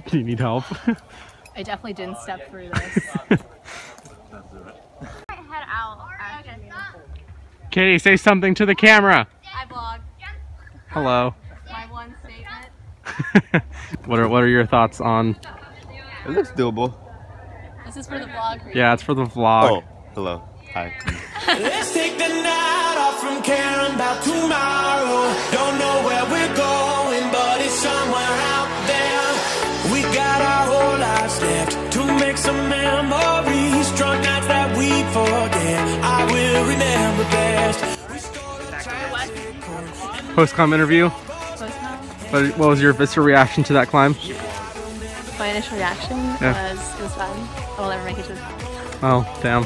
Do you need help? I definitely didn't step through this. Head out. Katie, say something to the camera. I vlog. Hello. My one statement. What are your thoughts on? It looks doable. This is for the vlog. Yeah, it's for the vlog. Oh, hello. Hi. Let's take the night off from caring about tomorrow. Don't know where we're going, but it's somewhere out there. We got our whole lives left to make some memories. Drunk nights that we forget, I will remember best. Post-climb interview. Post-climb? What was your visceral reaction to that climb? My initial reaction was it was fun. I will never make it to the top. Oh, damn.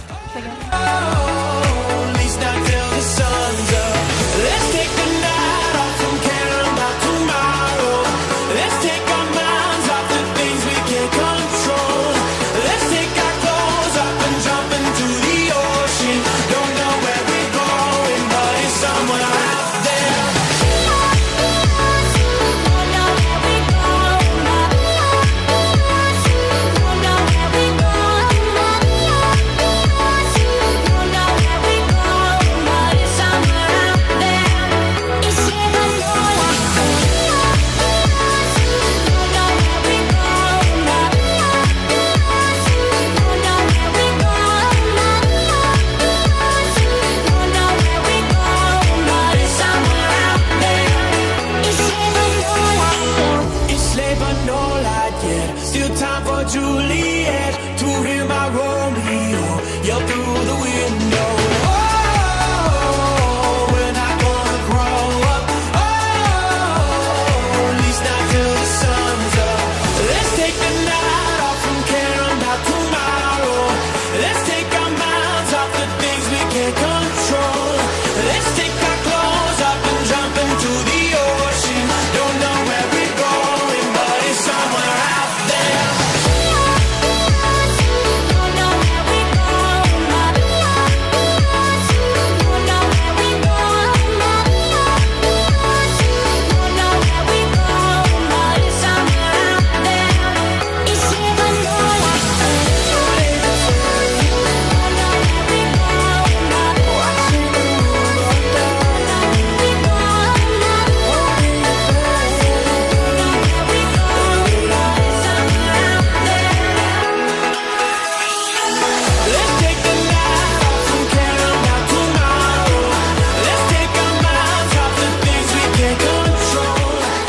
Let's take the night off from caring about tomorrow. Let's take our minds off the things we can't control. Let's take our clothes off and jump into the ocean. Don't know where we're going, but it's somewhere out there. Juliet, to hear my Romeo, yell through the window. Oh, we're not gonna grow up. Oh, at least not till the sun's up. Let's take the night off from caring about tomorrow. Let's take our minds off the things we can't control. Let's take our clothes off and jump into the ocean. Don't know where we're going, but it's somewhere out there.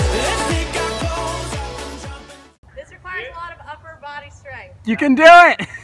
This requires a lot of upper body strength. You can do it!